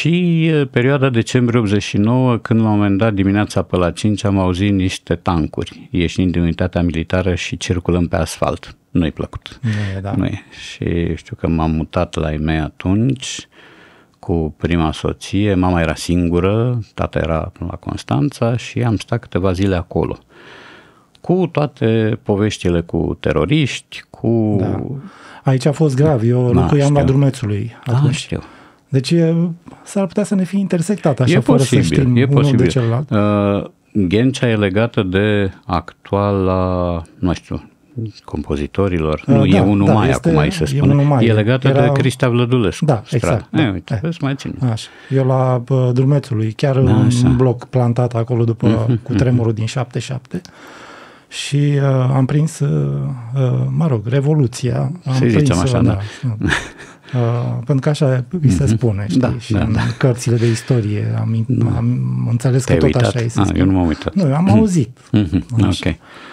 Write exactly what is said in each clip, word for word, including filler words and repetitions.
și perioada decembrie optzeci și nouă, când la un moment dat dimineața pe la cinci am auzit niște tancuri ieșind din unitatea militară și circulând pe asfalt. Nu-i plăcut. Nu e, da. Nu e. Și știu că m-am mutat la ei mei atunci cu prima soție, mama era singură, tata era la Constanța și am stat câteva zile acolo. Cu toate poveștile cu teroriști, cu... Da. Aici a fost grav, eu da, locuiam la Drumețului atunci. Da, știu. Deci s-ar putea să ne fi intersectat așa, e fără posibil, să știm e unul posibil. de celălalt. Uh, Ghencea e legată de actuala, nu știu, compozitorilor. Uh, nu, da, e unul da, mai este, acum, mai se spune. E, mai, e legată era... de Cristea Vlădulescu. Da, exact. Da. Da. E, uite, vezi, mai țin. Așa. Eu la uh, Drumețului, chiar da, un așa. bloc plantat acolo după uh-huh, cutremurul uh-huh. din șaptezeci și șapte. Și uh, am prins, uh, uh, mă rog, Revoluția. Am Să zicem așa, da. da. Uh, pentru că așa îi se spune, știi, da, și da, în da. cărțile de istorie am, da. am înțeles că Te-ai tot uitat? așa îi se A, spune. eu nu m-am uitat. Nu, am auzit. Ok. Uh,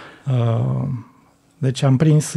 deci am prins,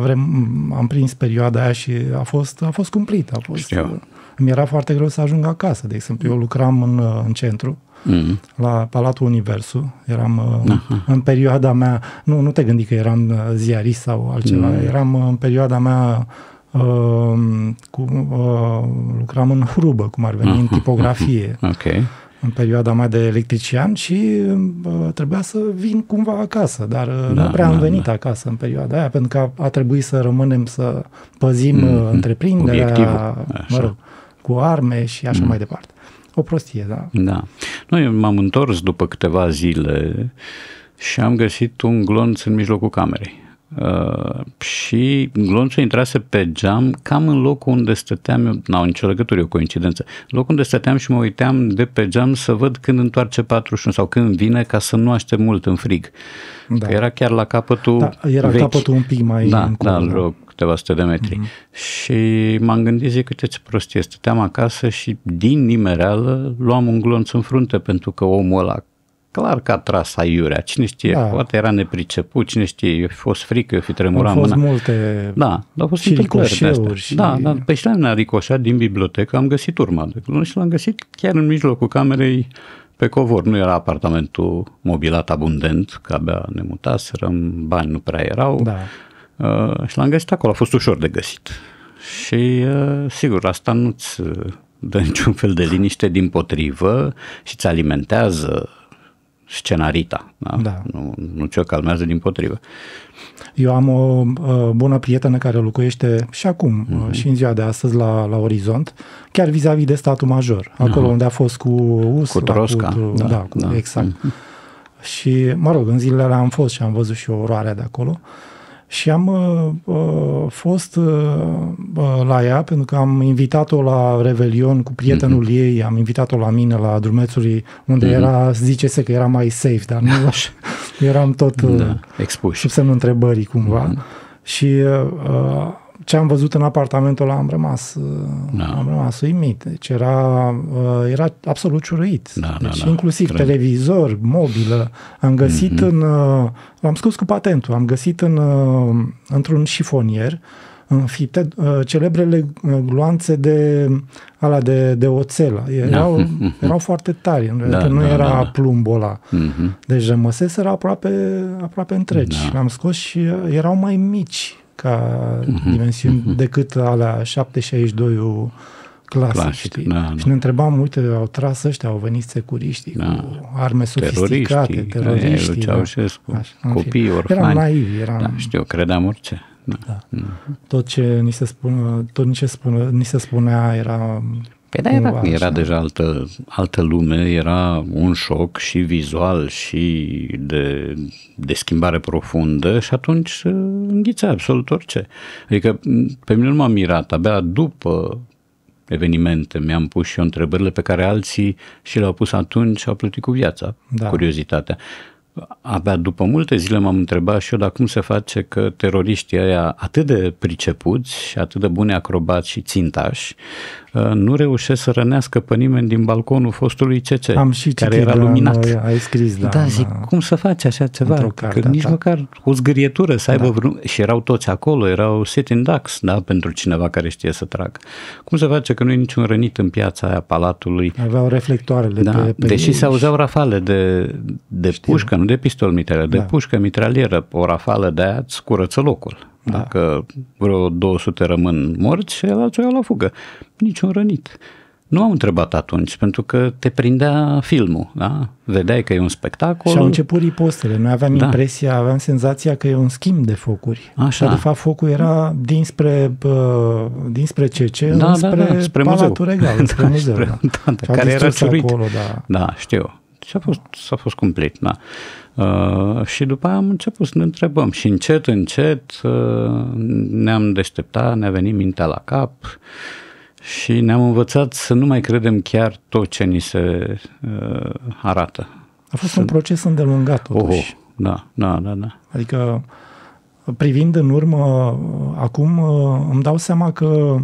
am prins perioada aia și a fost, a fost cumplit. A fost, Știu. Mi era foarte greu să ajung acasă. De exemplu, eu lucram în, în centru, mm. la Palatul Universul. Eram uh-huh. în perioada mea, nu, nu te gândi că eram ziarist sau altceva, mm. eram în perioada mea, uh, cu, uh, lucram în hrubă, cum ar veni, uh-huh. în tipografie. Okay. În perioada mea de electrician și uh, trebuia să vin cumva acasă, dar uh, da, nu prea am da, venit da. acasă în perioada aia, pentru că a, a trebuit să rămânem să păzim mm, întreprinderea, mă rog, cu arme și așa mm. mai departe. O prostie, da. Da. Nu, eu m-am întors după câteva zile și am găsit un glonț în mijlocul camerei. Uh, și glonțul intrase pe geam cam în locul unde stăteam eu, n-au nicio legătură, e o coincidență, locul unde stăteam și mă uitam de pe geam să văd când întoarce patruzeci și unu sau când vine, ca să nu aștept mult în frig. Da. Că era chiar la capătul da, era vechi. capătul un pic mai da, încolo. Da, vreo câteva sute de metri. Mm-hmm. Și m-am gândit, zic, uite ce prostie, stăteam acasă și din nimereală luam un glonț în frunte, pentru că omul ăla clar că a tras aiurea, cine știe, da. Poate era nepriceput, cine știe, eu fi fost frică, eu fi tremurat mâna. Au fost mâna. multe da, au fost și ricoșeuri. Și... Da, da, pe și ne-a ricoșat din bibliotecă, am găsit urma de glonț și l-am găsit chiar în mijlocul camerei pe covor. Nu era apartamentul mobilat abundent, că abia ne mutaserăm, bani nu prea erau. Da. Uh, și l-am găsit acolo, a fost ușor de găsit. Și uh, sigur, asta nu-ți dă niciun fel de liniște, dimpotrivă, și îți alimentează scenarita, da? Da. Nu, nu ți-o calmează, dimpotrivă. Eu am o uh, bună prietenă care locuiește și acum, mm-hmm. uh, și în ziua de astăzi la, la Orizont, chiar vis-a-vis de statul major, acolo uh-huh. unde a fost cu U S L, cu Trosca, cu, da, da, cu, da. exact. Mm-hmm. Și, mă rog, în zilele alea am fost și am văzut și oroarea de acolo. Și am uh, fost uh, la ea pentru că am invitat-o la Revelion cu prietenul mm-hmm. ei, am invitat-o la mine la Drumețului, unde mm-hmm. era, zice-se că era mai safe, dar nu așa. Eram tot uh, da, expuși. Sub semnul întrebării cumva. Mm-hmm. Și uh, ce am văzut în apartamentul ăla am rămas, uh, da. am rămas uimit. Deci era, uh, era absolut ciuruit. Da, deci da, da. inclusiv Cred. televizor, mobilă. Am găsit mm-hmm. în... Uh, l-am scos cu patentul. Am găsit în, uh, într-un șifonier înfipte uh, celebrele gloanțe de, alea de, de oțel. Erau, da. mm-hmm. erau foarte tari. Da, că nu da, era da, plumbul ăla. Mm-hmm. Deci rămăseseră aproape, aproape întregi. Da. L-am scos și erau mai mici ca uh-huh, dimensiuni uh-huh. decât alea șapte șaizeci și doi clasic, clasic știi? Da, și ne întrebam, uite, au tras ăștia, au venit securiștii da. cu arme sofisticate, teroriștii. Ceaușescu, da. Copii, orfani. Eram naivi. Eram... Da, știu, credeam orice. Da. Da. Uh-huh. Tot ce ni se spune, tot ni se, spune, ni se spunea era... Păi da, era, era deja altă, altă lume, era un șoc și vizual și de, de schimbare profundă și atunci înghițea absolut orice. Adică pe mine nu m-a mirat, abia după evenimente mi-am pus și eu întrebările pe care alții și le-au pus atunci și au plătit cu viața, da. Curiozitatea. Abia după multe zile m-am întrebat și eu, dar cum se face că teroriștii ăia atât de pricepuți și atât de buni acrobați și țintași nu reușesc să rănească pe nimeni din balconul fostului C C, Am și care era luminat. În, ai scris, da. Da, zic, cum să faci așa ceva? Că nici măcar o zgârietură să aibă da. vreun... Și erau toți acolo, erau sitting ducks, da, pentru cineva care știe să tragă. Cum se face că nu e niciun rănit în piața aia Palatului? Aveau reflectoarele da, pe, pe deși ei se auzeau rafale de, de pușcă, nu de pistol mitralieră, de da. pușcă mitralieră. O rafală de aia îți curăță locul. Da. Dacă vreo două sute rămân morți, ceilalți o iau la fugă. Niciun rănit. Nu am întrebat atunci, pentru că te prindea filmul, da? Vedeai că e un spectacol. Și au început ripostele. Noi aveam da. impresia, aveam senzația că e un schimb de focuri. Așa. Dar de fapt focul era dinspre, uh, dinspre C C, da, înspre da, da, spre Palatul muzeu. Regal, spre da, muzeu. Spre, da. da, care era ciurit. Acolo, da. da, știu. Și a fost, s-a fost cumplit, da. Uh, și după aia am început să ne întrebăm și încet, încet uh, ne-am deșteptat, ne-a venit mintea la cap și ne-am învățat să nu mai credem chiar tot ce ni se uh, arată. A fost să... un proces îndelungat totuși. Oh, da, da, da, da. Adică privind în urmă, acum îmi dau seama că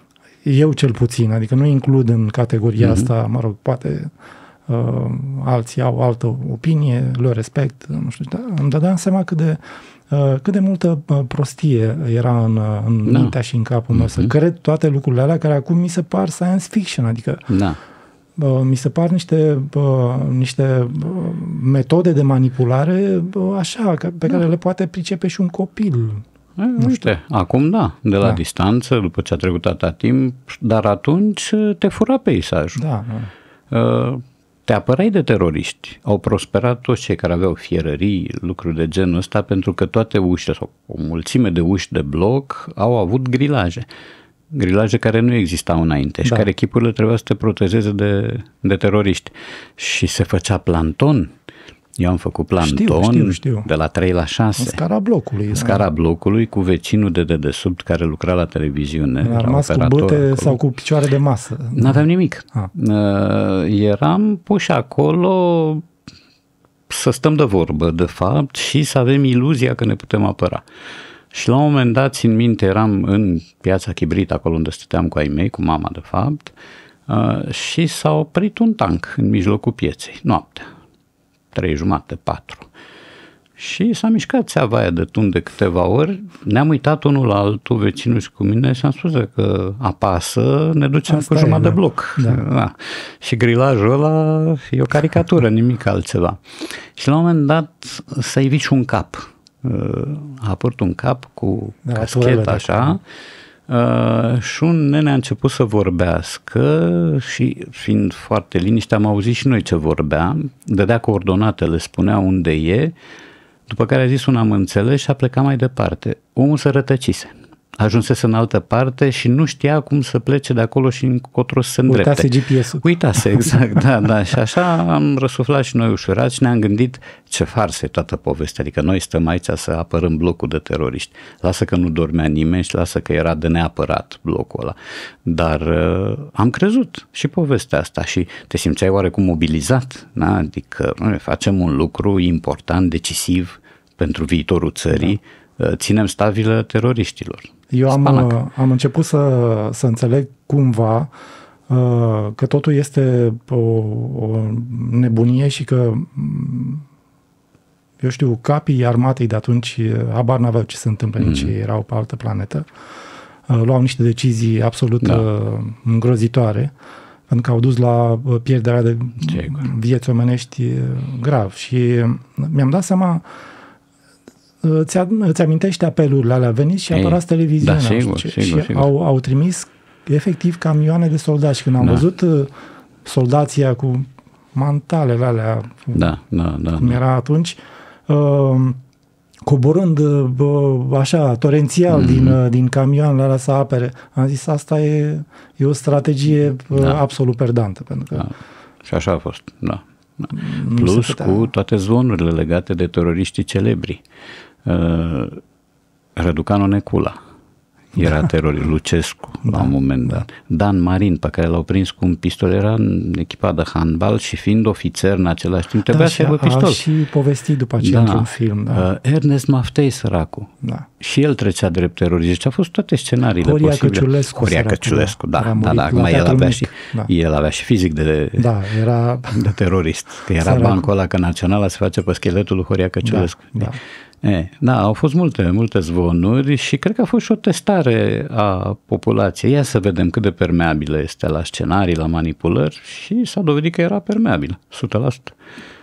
eu cel puțin, adică nu includ în categoria mm-hmm. asta, mă rog, poate uh, alții au altă opinie, le respect, nu știu, dar îmi dădeam seama cât de, uh, cât de multă prostie era în, în da. mintea și în capul meu, mm-hmm. să cred toate lucrurile alea care acum mi se par science fiction, adică da. uh, mi se par niște, uh, niște uh, metode de manipulare uh, așa, pe care da. le poate pricepe și un copil. E, uite, acum da, de la da. distanță, după ce a trecut atâta timp, dar atunci te fura peisajul. Da, da. Te apărai de teroriști. Au prosperat toți cei care aveau fierării, lucruri de genul ăsta, pentru că toate ușile sau o mulțime de uși de bloc au avut grilaje. Grilaje care nu existau înainte și da. care echipurile trebuia să te protejeze de, de teroriști. Și se făcea planton. Eu am făcut planton știu, știu, știu. de la trei la șase. În scara blocului. În scara da. blocului cu vecinul de dedesubt care lucra la televiziune. A rămas cu băte acolo. Sau cu picioare de masă. N-aveam nimic. Ah. Eram puși acolo să stăm de vorbă, de fapt, și să avem iluzia că ne putem apăra. Și la un moment dat, țin minte, eram în Piața Chibrit, acolo unde stăteam cu ai mei, cu mama, de fapt, și s-a oprit un tank în mijlocul pieței, noaptea. Trei jumate, patru. Și s-a mișcat țeava aia de tun de câteva ori, ne-am uitat unul la altul, vecinul și cu mine, și am spus că apasă, ne ducem asta cu jumătate de bloc. Da. Da. Și grilajul ăla e o caricatură, nimic altceva. Și la un moment dat s-a ivit și un cap. A apărut un cap cu da, caschetă așa, Uh, și un nene a început să vorbească și, fiind foarte liniște, am auzit și noi ce vorbea, dădea coordonatele, spunea unde e, după care a zis un am înțeles și a plecat mai departe. Omul se rătăcise. Ajunsese în altă parte și nu știa cum să plece de acolo și încotro să se îndrepte. Uitase G P S-ul. Uitase, exact, da, da. Și așa am răsuflat și noi ușurați și ne-am gândit ce farsă e toată povestea. Adică noi stăm aici să apărăm blocul de teroriști. Lasă că nu dormea nimeni și lasă că era de neapărat blocul ăla. Dar uh, am crezut și povestea asta și te simțeai oarecum mobilizat, da? Adică noi facem un lucru important, decisiv pentru viitorul țării, da. Ținem stavile teroriștilor. Eu am, am început să, să înțeleg cumva uh, că totul este o, o nebunie și că, eu știu, capii armatei de atunci habar n-aveau ce se întâmplă, nici mm. erau pe altă planetă. Uh, luau niște decizii absolut da. uh, îngrozitoare, pentru că au dus la pierderea de vieți omenești grav. Și mi-am dat seama. Îți, îți amintești apelurile alea, veniți și apărați televiziunea. Da, sigur, și sigur, sigur. Au, au trimis efectiv camioane de soldați. Când am da. văzut soldații cu mantalele alea, da, da, da, cum da. era atunci, uh, coborând uh, așa, torențial mm-hmm. din, din camioanele alea să apere, am zis, asta e, e o strategie uh, da. absolut perdantă. Pentru că da. Și așa a fost, da. Plus cu toate zvonurile legate de teroriștii celebri. Uh, Răducanu Necula era terorist, Lucescu da, la un moment dat. Da. Dan Marin, pe care l-au prins cu un pistol, era în echipa de handbal și fiind ofițer în același timp, trebuia da, să aibă pistol. A și povestit după aceea da. într-un film. Da. Uh, Ernest Maftei, săracul. Da. și el trecea drept terorist. Deci au fost toate scenariile Horia posibile. Căciulescu. Horia Căciulescu, da. Da, da, acum el el avea, mic, și, da. el avea și fizic de, da, era... de terorist. Că era Săracu. bancul ăla că Naționala se face pe scheletul lui Horia Căciulescu. Da, da. E, da, au fost multe, multe zvonuri și cred că a fost și o testare a populației. Ia să vedem cât de permeabilă este la scenarii, la manipulări și s-a dovedit că era permeabilă, o sută la sută.